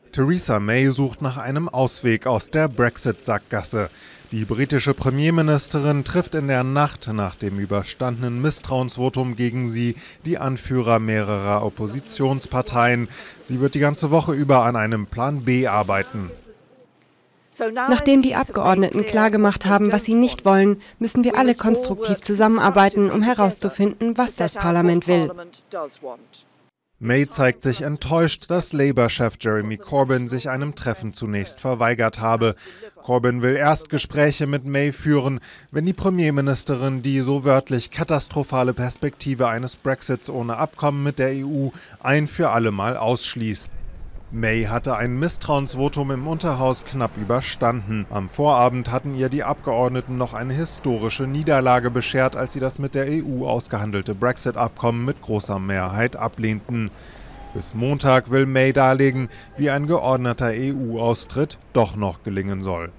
Theresa May sucht nach einem Ausweg aus der Brexit-Sackgasse. Die britische Premierministerin trifft in der Nacht nach dem überstandenen Misstrauensvotum gegen sie die Anführer mehrerer Oppositionsparteien. Sie wird die ganze Woche über an einem Plan B arbeiten. Nachdem die Abgeordneten klargemacht haben, was sie nicht wollen, müssen wir alle konstruktiv zusammenarbeiten, um herauszufinden, was das Parlament will. May zeigt sich enttäuscht, dass Labour-Chef Jeremy Corbyn sich einem Treffen zunächst verweigert habe. Corbyn will erst Gespräche mit May führen, wenn die Premierministerin die so wörtlich katastrophale Perspektive eines Brexits ohne Abkommen mit der EU ein für alle Mal ausschließt. May hatte ein Misstrauensvotum im Unterhaus knapp überstanden. Am Vorabend hatten ihr die Abgeordneten noch eine historische Niederlage beschert, als sie das mit der EU ausgehandelte Brexit-Abkommen mit großer Mehrheit ablehnten. Bis Montag will May darlegen, wie ein geordneter EU-Austritt doch noch gelingen soll.